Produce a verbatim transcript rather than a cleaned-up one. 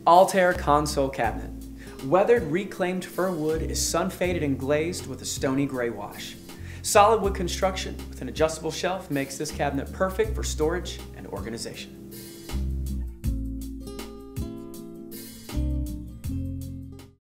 Altair console cabinet. Weathered reclaimed fir wood is sun-faded and glazed with a stony gray wash. Solid wood construction with an adjustable shelf makes this cabinet perfect for storage and organization.